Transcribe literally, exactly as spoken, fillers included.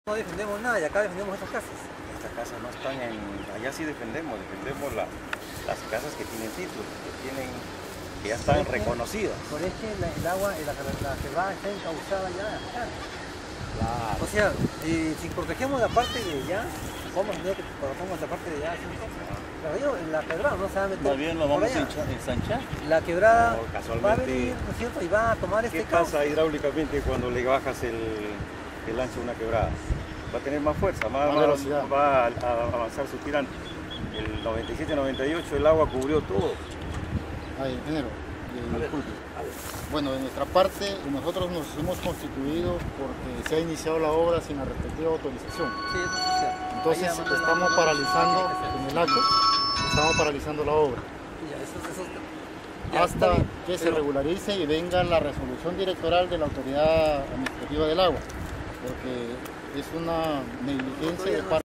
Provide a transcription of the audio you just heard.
No defendemos nada y acá defendemos estas casas. Estas casas no están en... Allá sí defendemos, defendemos la, las casas que tienen títulos, que tienen, que ya están Por es que- reconocidas. Por es que la- el agua, la, la quebrada está encauzada ya acá. Claro. O sea, eh, si protegemos la parte de allá, vamos a tener que protegemos la parte de allá. ¿Sí? Pero yo, en la quebrada no se va a meter. Más bien lo por vamos a allá. encha- ensanchar. La quebrada No, va a casualmente, venir, ¿no es cierto? Y va a tomar este ¿Qué cauce. pasa hidráulicamente cuando le bajas el, el ancho de una quebrada? Va a tener más fuerza, más, Más más- velocidad. va a, a avanzar su tirante. El noventa y siete noventa y ocho el agua cubrió todo. Ay, ingeniero, eh, disculpe. Bueno, de nuestra parte, nosotros nos hemos constituido porque se ha iniciado la obra sin la respectiva autorización. Sí, eso sí es cierto. Entonces Ahí ya mandó la- estamos mandó la- paralizando Ya, en el acto, estamos paralizando la obra eso, eso, ya, está hasta bien, que se pero- regularice y venga la resolución directoral de la autoridad administrativa del agua, porque es una negligencia de parte